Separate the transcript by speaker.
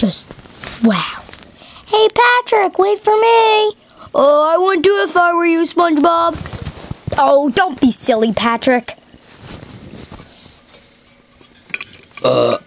Speaker 1: just wow. Hey, Patrick, wait for me. Oh, I wouldn't do it if I were you, Spongebob. Oh, don't be silly, Patrick.